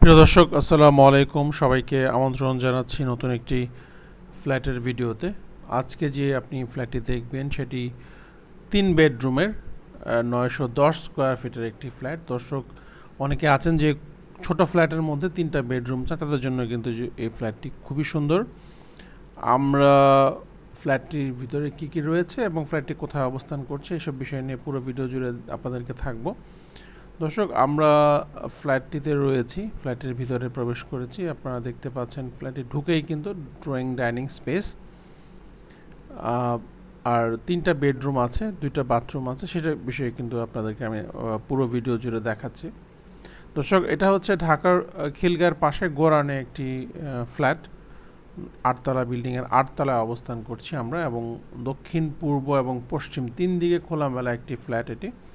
প্রিয় দর্শক আসসালামু আলাইকুম, সবাইকে আমন্ত্রণ জানাচ্ছি নতুন একটি ফ্ল্যাটের ভিডিওতে। আজকে যে আপনি ফ্ল্যাটটি দেখবেন সেটি 3 বেডরুমের 910 স্কোয়ার ফিটের একটি ফ্ল্যাট। দর্শক অনেকে আছেন যে ছোট ফ্ল্যাটের মধ্যে 3টা বেডরুম চান, তাদের জন্য কিন্তু এই ফ্ল্যাটটি খুবই সুন্দর। আমরা ফ্ল্যাটটির ভিতরে কি রয়েছে এবং ফ্ল্যাটটি কোথায় অবস্থান করছে এসব বিষয় নিয়ে পুরো ভিডিও জুড়ে আপনাদেরকে থাকবো। দর্শক, আমরা ফ্ল্যাটটিতে রয়েছি, ফ্ল্যাটের ভিতরে প্রবেশ করেছি। আপনারা দেখতে পাচ্ছেন ফ্ল্যাটে ঢুকেই কিন্তু ড্রয়িং ডাইনিং স্পেস, আর 3টা বেডরুম আছে, 2টা বাথরুম আছে, সেটা বিষয়ে কিন্তু আপনাদেরকে আমি পুরো ভিডিও জুড়ে দেখাচ্ছি। দর্শক, এটা হচ্ছে ঢাকার খিলগাঁর পাশে গোরানে একটি ফ্ল্যাট, 8তলা বিল্ডিংয়ের 8তলায় অবস্থান করছি আমরা, এবং দক্ষিণ পূর্ব এবং পশ্চিম 3 দিকে খোলামেলা একটি ফ্ল্যাট।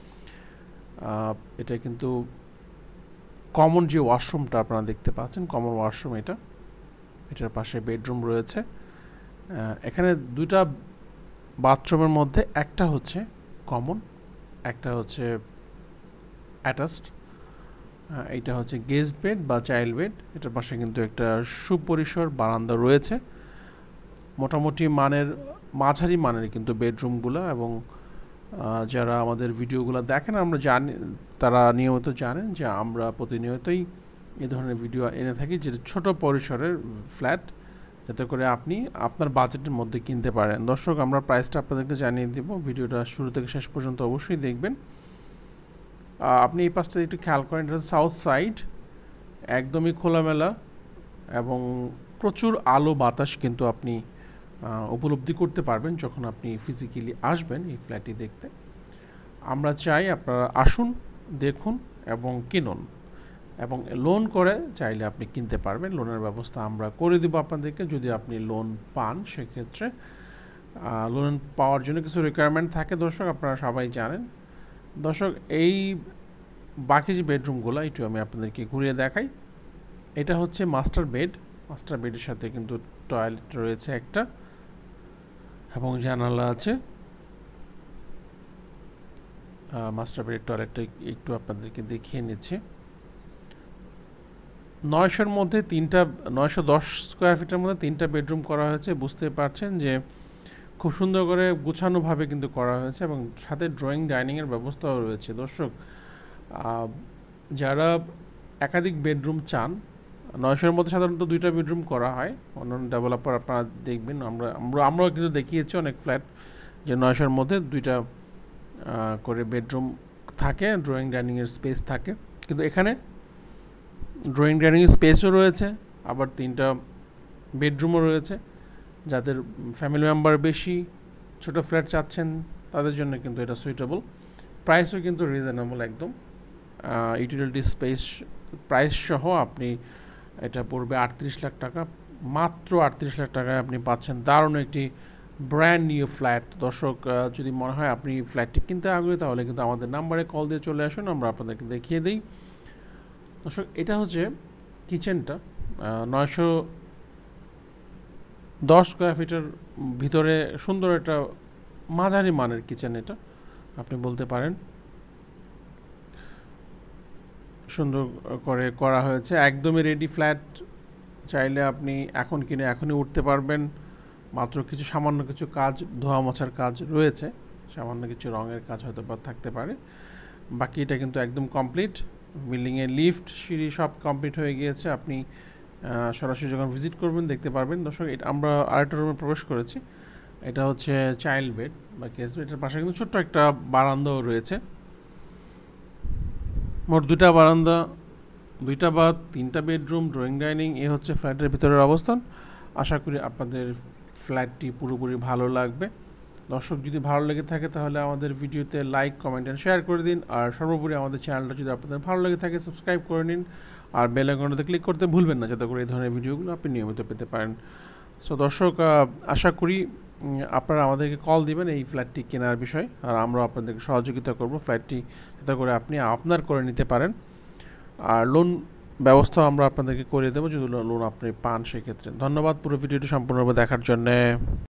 এটা কিন্তু কমন যে ওয়াশরুমটা আপনারা দেখতে পাচ্ছেন, কমন ওয়াশরুম এটার পাশে বেডরুম রয়েছে। এখানে 2টা বাথরুমের মধ্যে একটা হচ্ছে কমন, একটা হচ্ছে অ্যাটাচড। এইটা হচ্ছে গেস্ট বেড বা চাইল্ড বেড। এটার পাশে কিন্তু একটা সুপরিসর বারান্দা রয়েছে। মোটামুটি মাঝারি মানের কিন্তু বেডরুমগুলো, এবং যারা আমাদের ভিডিওগুলো দেখেন আমরা জানি, তারা নিয়মিত জানেন যে আমরা প্রতিনিয়তই এই ধরনের ভিডিও এনে থাকি, যে ছোট পরিসরের ফ্ল্যাট, যাতে করে আপনি আপনার বাজেটের মধ্যে কিনতে পারেন। দর্শক, আমরা প্রাইসটা আপনাদেরকে জানিয়ে দেব, ভিডিওটা শুরু থেকে শেষ পর্যন্ত অবশ্যই দেখবেন। আপনি এই পাশটা একটু খেয়াল করেন, এটা হচ্ছে সাউথ সাইড, একদমই খোলামেলা এবং প্রচুর আলো বাতাস কিন্তু আপনি উপলব্ধি করতে পারবেন যখন আপনি ফিজিক্যালি আসবেন এই ফ্ল্যাটটি দেখতে। আমরা চাই আপনারা আসুন, দেখুন এবং কিনুন, এবং লোন করে চাইলে আপনি কিনতে পারবেন। লোনের ব্যবস্থা আমরা করে দেবো আপনাদেরকে। যদি আপনি লোন পান, সেক্ষেত্রে লোন পাওয়ার জন্য কিছু রিকোয়ারমেন্ট থাকে দর্শক, আপনারা সবাই জানেন। দর্শক, এই বাকি যে বেডরুমগুলো একটু আমি আপনাদেরকে ঘুরিয়ে দেখাই। এটা হচ্ছে মাস্টার বেড। মাস্টার বেডের সাথে কিন্তু টয়লেট রয়েছে একটা, এবং জানালা আছে। মাস্টার বেডের টয়লেটটা একটু আপনাদেরকে দেখিয়ে নিচ্ছি। 900-র মধ্যে 910 স্কোয়ার ফিটের মধ্যে 3টা বেডরুম করা হয়েছে। বুঝতে পারছেন যে খুব সুন্দর করে গুছানোভাবে কিন্তু করা হয়েছে, এবং সাথে ড্রয়িং ডাইনিংয়ের ব্যবস্থাও রয়েছে। দর্শক, যারা একাধিক বেডরুম চান, 900-র মধ্যে সাধারণত 2টা বেডরুম করা হয়। অন্যান্য ডেভেলপার আপনারা দেখবেন, আমরাও কিন্তু দেখিয়েছি অনেক ফ্ল্যাট যে 900-র মধ্যে 2টা করে বেডরুম থাকে, ড্রয়িং ডাইনিংয়ের স্পেস থাকে। কিন্তু এখানে ড্রয়িং ডাইনিংয়ের স্পেসও রয়েছে, আবার 3টা বেডরুমও রয়েছে। যাদের ফ্যামিলি মেম্বার বেশি, ছোট ফ্ল্যাট চাচ্ছেন, তাদের জন্য কিন্তু এটা সুইটেবল। প্রাইসও কিন্তু রিজনেবল একদম। ইউটিলিটি স্পেস প্রাইস সহ আপনি এটা পড়বে 38 লাখ টাকা। মাত্র 38 লাখ টাকায় আপনি পাচ্ছেন দারুণ একটি ব্র্যান্ড নিউ ফ্ল্যাট। দর্শক, যদি মনে হয় আপনি ফ্ল্যাটটি কিনতে আগ্রহী, তাহলে কিন্তু আমাদের নাম্বারে কল দিয়ে চলে আসুন, আমরা আপনাদেরকে দেখিয়ে দিই। দর্শক, এটা হচ্ছে কিচেনটা, 910 স্কোয়ার ফিটের ভিতরে সুন্দর একটা মাঝারি মানের কিচেন, এটা আপনি বলতে পারেন। সুন্দর করে করা হয়েছে, একদমই রেডি ফ্ল্যাট। চাইলে আপনি এখন কিনে এখনই উঠতে পারবেন। মাত্র সামান্য কিছু কাজ, ধোয়া মোছার কাজ রয়েছে, সামান্য কিছু রঙের কাজ হয়তো বা থাকতে পারে, বাকি এটা কিন্তু একদম কমপ্লিট। বিল্ডিংয়ে লিফট, সিঁড়ি সব কমপ্লিট হয়ে গিয়েছে। আপনি সরাসরি যখন ভিজিট করবেন দেখতে পারবেন। দর্শক, এটা আমরা আরেকটা রুমে প্রবেশ করেছি। এটা হচ্ছে চাইল্ড বেড বা গেস্ট বেড। এটার পাশে কিন্তু ছোট্ট একটা বারান্দাও রয়েছে। মোট 2টা বারান্দা, 2টা বাথ, 3টা বেডরুম, ড্রয়িং ডাইনিং। এ হচ্ছে ফ্ল্যাটের ভিতরের অবস্থান। আশা করি আপনাদের ফ্ল্যাটটি পুরোপুরি ভালো লাগবে। দর্শক, যদি ভালো লেগে থাকে তাহলে আমাদের ভিডিওতে লাইক, কমেন্ট এন্ড শেয়ার করে দিন। আর সর্বোপরি আমাদের চ্যানেলটা যদি আপনাদের ভালো লেগে থাকে সাবস্ক্রাইব করে নিন, আর বেল আইকনটাতে ক্লিক করতে ভুলবেন না, যাতে করে এই ধরনের ভিডিওগুলো আপনি নিয়মিত পেতে পারেন। সো দর্শক, আশা করি আপনারা আমাদেরকে কল দিবেন এই ফ্ল্যাটটি কেনার বিষয়, আর আমরা আপনাদেরকে সহযোগিতা করব ফ্ল্যাটটি যাতে করে আপনি আপনার করে নিতে পারেন। আর লোন ব্যবস্থা আমরা আপনাদেরকে করে দেবো যদি লোন আপনি পান সেক্ষেত্রে। ধন্যবাদ পুরো ভিডিওটি সম্পূর্ণভাবে দেখার জন্যে।